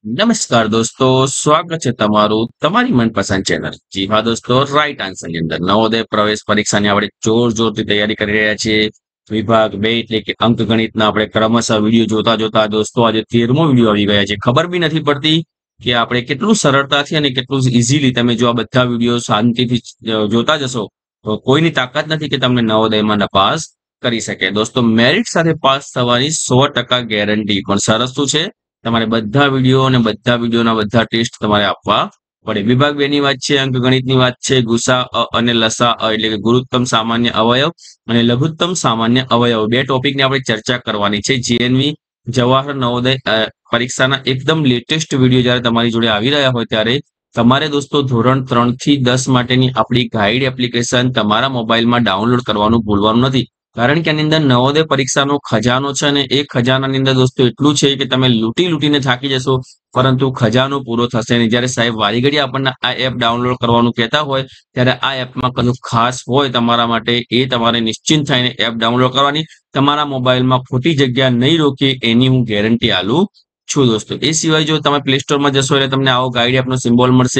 નમસ્કાર દોસ્તો, સ્વાગત છે તમારું તમારી મનપસંદ ચેનલ. જી હા દોસ્તો, રાઈટ આન્સર ની અંદર નવોદય પ્રવેશ પરીક્ષાની આપણે જોરથી તૈયારી કરી રહ્યા છીએ. વિભાગ 2 એટલે કે અંક ગણિતના આપણે ક્રમશઃ વિડીયો જોતા જોતા દોસ્તો આજે 13મો વિડીયો આવી ગયા છે. ખબર બી નથી પડતી કે આપણે કેટલું સરળતાથી અને કેટલું ઇઝીલી તમે જો આ બધા વિડીયો શાંતિથી જોતા જશો તો કોઈની તાકાત નથી કે તમને નવોદયમાં પાસ કરી શકે. દોસ્તો, મેરિટ સાથે પાસ થવાની 100% ગેરંટી. પણ સરસ શું છે, તમારે બધા વિડીયો અને બધા વિડીયોના બધા ટેસ્ટ તમારે આપવા પડે. વિભાગ 2 ની વાત છે, અંક ગણિતની વાત છે. ગુસા અ અને લસા અ એટલે કે ગુરુત્તમ સામાન્ય અવયવ અને લઘુત્તમ સામાન્ય અવયવ બે ટોપિકની આપણે ચર્ચા કરવાની છે. જીએનવી જવાહર નવોદય પરીક્ષાના એકદમ લેટેસ્ટ વિડીયો જ્યારે તમારી જોડે આવી રહ્યા હોય ત્યારે તમારે દોસ્તો ધોરણ 3 થી 10 માટેની આપણી ગાઈડ એપ્લિકેશન તમારા મોબાઈલમાં ડાઉનલોડ કરવાનું ભૂલવાનું નથી. કારણ કે આની અંદર નવોદય પરીક્ષાનો ખજાનો છે અને એ ખજાનાની અંદર દોસ્તો એટલું છે કે તમે લૂંટીને થાકી જશો, પરંતુ ખજાનો પૂરો થશે નહીં. જ્યારે સાહેબ વારી ઘડી આપણને આ એપ ડાઉનલોડ કરવાનું કહેતા હોય ત્યારે આ એપમાં કશું ખાસ હોય તમારા માટે, એ તમારે નિશ્ચિંત થઈને એપ ડાઉનલોડ કરવાની. તમારા મોબાઈલમાં ખોટી જગ્યા નહીં રોકે એની હું ગેરંટી આલું છું દોસ્તો. એ સિવાય જો તમે પ્લે સ્ટોરમાં જશો એટલે તમને આવો ગાઈડ એપનો સિમ્બોલ મળશે,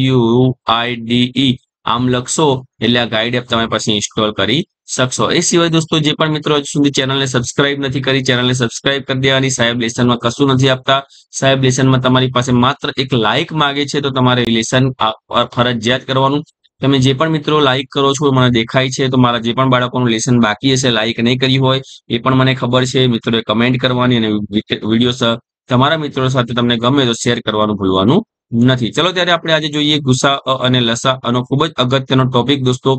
GUIDE. આમ લખશો એટલે આ ગાઈડ એપ તમે પછી ઇન્સ્ટોલ કરી શકશો. એ સિવાય દોસ્તો જે પણ મિત્રો હજુ સુધી ચેનલને સબસ્ક્રાઇબ નથી કરી, ચેનલને સબસ્ક્રાઇબ કરી દેવાની. સાહેબ લેસનમાં કશું નથી આપતા. સાહેબ લેસનમાં તમારી પાસે માત્ર એક લાઇક માગે છે, તો તમારે લેસન ફરજિયાત કરવાનું. તમે જે પણ મિત્રો લાઇક કરો છો મને દેખાય છે, તો મારા જે પણ બાળકોનું લેસન બાકી હશે લાઇક નહીં કર્યું હોય એ પણ મને ખબર છે. મિત્રોએ કમેન્ટ કરવાની અને વિડીયો તમારા મિત્રો સાથે તમને ગમે તો શેર કરવાનું ભૂલવાનું નથી. ચલો ત્યારે આપણે આજે જોઈએ ગુસા અ અને લસા અનો ખૂબ જ અગત્યનો ટોપિક દોસ્તો.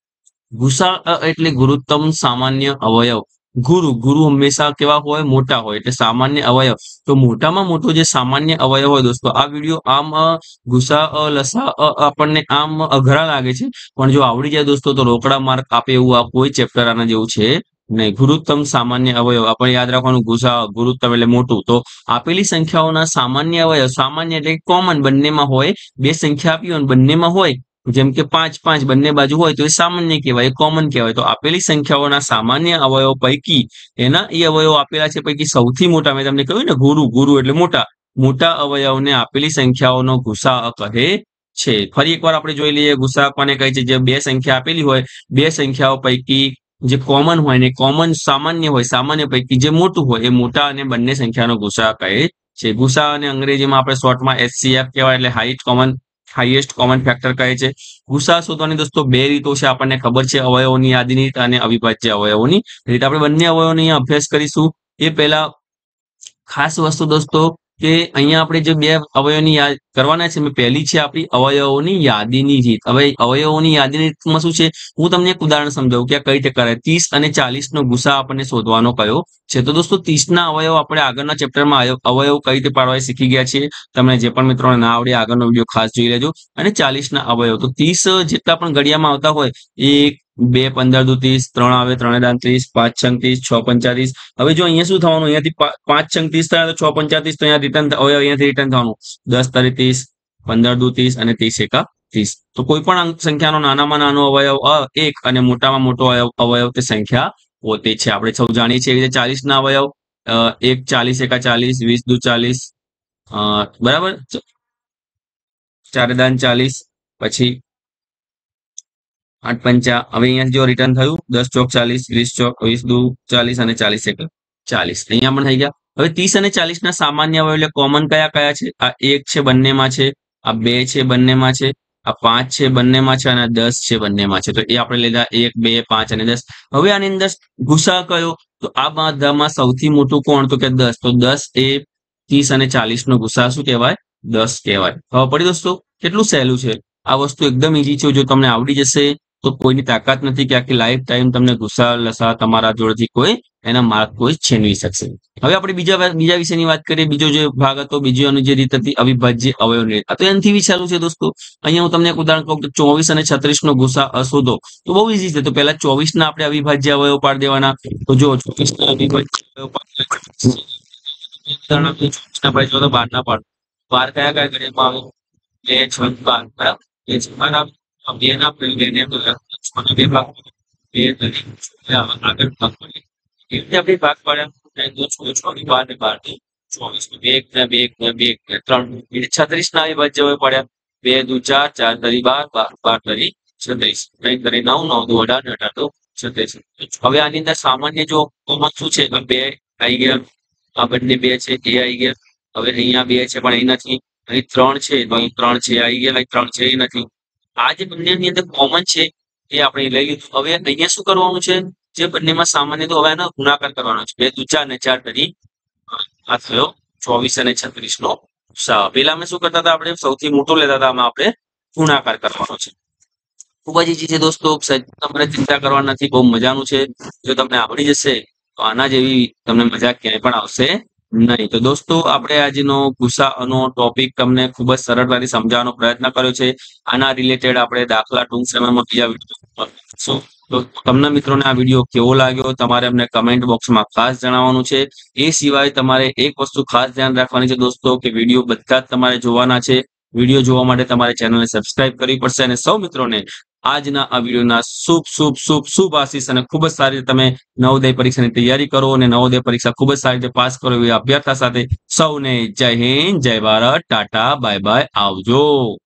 ગુસા એટલે ગુરુત્તમ સામાન્ય અવયવ. ગુરુ હંમેશા કેવા હોય? મોટા હોય. એટલે સામાન્ય અવયવ તો મોટામાં મોટો જે સામાન્ય અવયવ હોય દોસ્તો, આ વિડીયો આમ ગુસા લસા આપણને આમ અઘરા લાગે છે, પણ જો આવડી જાય દોસ્તો તો રોકડા માર્ક આપે એવું આ કોઈ ચેપ્ટર આના જેવું છે નહીં. ગુરુત્તમ સામાન્ય અવયવ આપણે યાદ રાખવાનું. ગુસા ગુરુત્તમ એટલે મોટું. તો આપેલી સંખ્યાઓના સામાન્ય અવયવ, સામાન્ય એટલે કોમન, બંનેમાં હોય. બે સંખ્યા આપી હોય બંનેમાં હોય, જેમ કે 5 બંને બાજુ હોય તો એ સામાન્ય કહેવાય, કોમન કહેવાય. તો આપેલી સંખ્યાઓના સામાન્ય અવયવ પૈકી એના એ અવયવ આપેલા છે પૈકી સૌથી મોટા, મેં તમને કહ્યું ને ગુરુ એટલે મોટા અવયવને આપેલી સંખ્યાઓનો ગુસા કહે છે. ફરી એકવાર આપણે જોઈ લઈએ ગુસા કોને કહે છે. જે બે સંખ્યા આપેલી હોય, બે સંખ્યાઓ પૈકી જે કોમન હોય ને કોમન સામાન્ય હોય, સામાન્ય પૈકી જે મોટું હોય એ મોટા અને બંને સંખ્યાનો ગુસા કહે છે. ગુસા અને અંગ્રેજીમાં આપણે શોર્ટમાં HCF કહેવાય, એટલે હાઈએસ્ટ કોમન ફેક્ટર કહે છે. ગુસા શોધવાની દોસ્તો બે રીતો છે, આપણને ખબર છે, અવયવોની યાદીની રીત અને અવિભાજ્ય અવયવોની રીત. આપણે બંને અવયવોનો અહીંયા અભ્યાસ કરીશું. એ પહેલા ખાસ વસ્તુ દોસ્તો કે અહીંયા આપણે જે બે અવયવોની યાદ કરવાના છે, પહેલી છે આપણી અવયવોની યાદીની રીત. હવે અવયવોની યાદીની રીતમાં શું છે, હું તમને એક ઉદાહરણ સમજાવું કે આ કઈ રીતે કરાય. 30 અને 40 નો ગુસા આપણને શોધવાનો કયો છે. તો દોસ્તો 30 ના અવયવ આપણે આગળના ચેપ્ટરમાં અવયવ કઈ રીતે પાડવા શીખી ગયા છીએ. તમને જે પણ મિત્રોને ના આવડે આગળનો વિડીયો ખાસ જોઈ લેજો. અને 40 ના અવયવ તો 30 જેટલા પણ ઘડિયામાં આવતા હોય, 1 2 15 દુ 30, 3 આવે 3 દાન 30, 5 છંગ 30, 6 35. હવે જો અહીંયા શું થવાનું, અહીંયાથી 5 છંગ 30 થાય તો 6 35, તો અહીંયા રિટર્ન અવયવ અહીંયાથી રિટર્ન થવાનું 10 તારી 30, 15 દુ 30 અને 30 એકા 30. તો કોઈ પણ અંક સંખ્યાનો નાનામાં નાનો અવયવ 1 અને મોટામાં મોટો અવયવ તે સંખ્યા પોતે છે. આપણે સૌ જાણીએ છીએ કે 40 ના અવયવ 1 40 એકા 40, 20 દુ 40, બરાબર, 4 દાન 40, પછી 8 પંચા. હવે અહીંયા જો રિટર્ન થયું 10 ચોક 40, 20 દુ 40 અને 40 એક 40. અહીંયા પણ થઈ ગયા. હવે 30 અને 40 ના સામાન્ય અવયવ એટલે કોમન કયા કયા છે? આ 1 છે બંનેમાં છે, આ 2 છે બંનેમાં છે, આ 5 છે બંનેમાં છે અને આ 10 છે બંનેમાં છે. તો એ આપણે લીધા 1 2 5 અને 10. હવે આની અંદર ગુસા કયો? તો આ બધામાં સૌથી મોટું કોણ? તો કે 10. તો 10 એ 30 અને 40 નો ગુસા શું કહેવાય? 10 કહેવાય. ખબર પડી દોસ્તો? કેટલું સહેલું છે. આ વસ્તુ એકદમ ઈઝી છે. જો તમને આવડી જશે તો કોઈની તાકાત નથી કે આખી લાઈફ ટાઈમ તમને ગુસા લસા તમારા જોડેથી કોઈ એના માર્ક કોઈ છીનવી શકશે. હવે આપણે બીજા વિષયની વાત કરીએ. બીજો જે ભાગ હતો, બીજો એની જે રીત હતી અવિભાજ્ય અવયવની રીત. આ તો એનાથી વિચારું છે દોસ્તો. અહીંયા હું તમને એક ઉદાહરણ કહું કે 24 અને 36 નો ગુસા શોધો. તો બહુ ઈઝી છે. તો પહેલા 24 ના આપણે અવિભાજ્ય અવયવ પાડી દેવાના. તો જો 24 ના અવિભાજ્ય અવયવ પાડી 12 ના પાડ. 12 કયા કયા ઘડિયામાં આવે? 2 6 12, બરાબર. 2 6 બે ના બે ભાગ બે આગળ ભાગ પડે. એવી રીતે આપણે ભાગ પાડ્યા 2 6 6 12 ને 12 ને 24 બે એક ને બે એક ને બે એક ને 3 એટલે 36 ના અવિભાજ્ય હવે પડ્યા. 2 દુ 4 4 તરી 12 12 તરી 36 3 તરી 9 9 દુ 18 18 દુ 36. હવે આની અંદર સામાન્ય જો કોમન શું છે તો 2 આવી ગયા. આ બંને 2 છે એ આવી ગયા. હવે અહીંયા 2 છે પણ એ નથી. અહીં 3 છે તો અહીં 3 છે આવી ગયા. અહીં 3 છે એ નથી. આ જે બંનેની અંદર કોમન છે એ આપણે લઈ લીધું. હવે અહીંયા શું કરવાનું છે? જે બંનેમાં સામાન્ય તો હવે એનો ગુણાકાર કરવાનો છે. 2 દુ 4 ને 4 તરી આ થયો 24 અને 36 નો ગુસાઅ. પેલા અમે શું કરતા હતા? આપણે સૌથી મોટો લેતા હતા. આમાં આપણે ગુણાકાર કરવાનો છે. ખૂબ જ ઈઝી છે દોસ્તો. તમારે ચિંતા કરવાની નથી. બહુ મજાનું છે. જો તમને આવડી જશે તો આના જેવી તમને મજા ક્યાંય પણ આવશે નહીં. તો દોસ્તો આપણે આજનો ગુસાઅનો ટોપિક તમને ખૂબ જ સરળતાથી સમજાવવાનો પ્રયત્ન કર્યો છે. આના રિલેટેડ આપણે દાખલા ટૂંક સમયમાં બીજા વિડીયો કરશું. તો તમને મિત્રોને આ વિડીયો કેવો લાગ્યો તમારે અમને કમેન્ટ બોક્સમાં ખાસ જણાવવાનું છે. એ સિવાય તમારે એક વસ્તુ ખાસ ધ્યાન રાખવાની છે દોસ્તો કે વિડીયો બધા જ તમારે જોવાના છે. વિડીયો જોવા માટે તમારે ચેનલને સબસ્ક્રાઇબ કરવી પડશે અને સૌ મિત્રોને આજના આ વિડીયોના શુભ શુભ શુભ શુભ આશીષ અને ખૂબ જ સારી રીતે તમે નવોદય પરીક્ષાની તૈયારી કરો અને નવોદય પરીક્ષા ખૂબ જ સારી રીતે પાસ કરો એવી અભ્યર્થના સાથે સૌને જય હિન્દ, જય ભારત, ટાટા, બાય બાય, આવજો.